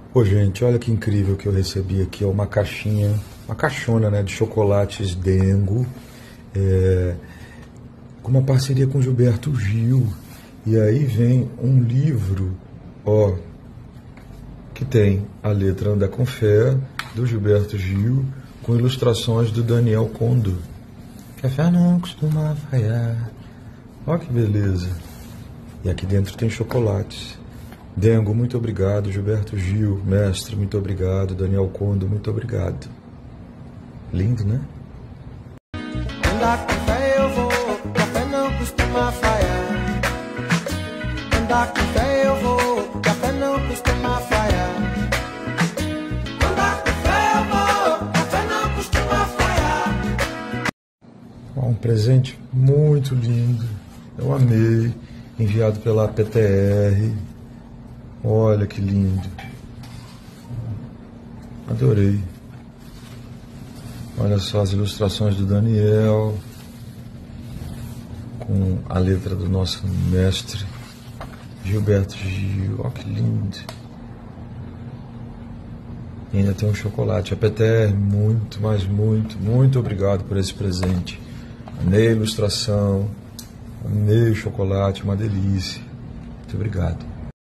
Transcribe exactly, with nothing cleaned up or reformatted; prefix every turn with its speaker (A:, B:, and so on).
A: Pô, gente, olha que incrível que eu recebi aqui, ó, uma caixinha, uma caixona, né, de chocolates Dengo, é, com uma parceria com Gilberto Gil. E aí vem um livro, ó, que tem a letra Anda com Fé, do Gilberto Gil, com ilustrações do Daniel Condo. Café não costuma falhar. Ó que beleza. E aqui dentro tem chocolates. Dengo, muito obrigado. Gilberto Gil, mestre, muito obrigado. Daniel Condo, muito obrigado. Lindo, né?
B: Andar com fé eu vou, café não costuma falhar. Andar com fé eu vou, café não costuma falhar. Andar com fé eu vou, café não costuma falhar.
A: Ó, um presente muito lindo. Eu amei. Enviado pela P T R. Olha que lindo. Adorei. Olha só as ilustrações do Daniel, com a letra do nosso mestre Gilberto Gil. Olha que lindo. E ainda tem um chocolate. A P T R, muito, mas muito, muito obrigado por esse presente. Amei a ilustração, amei o chocolate, uma delícia. Muito obrigado.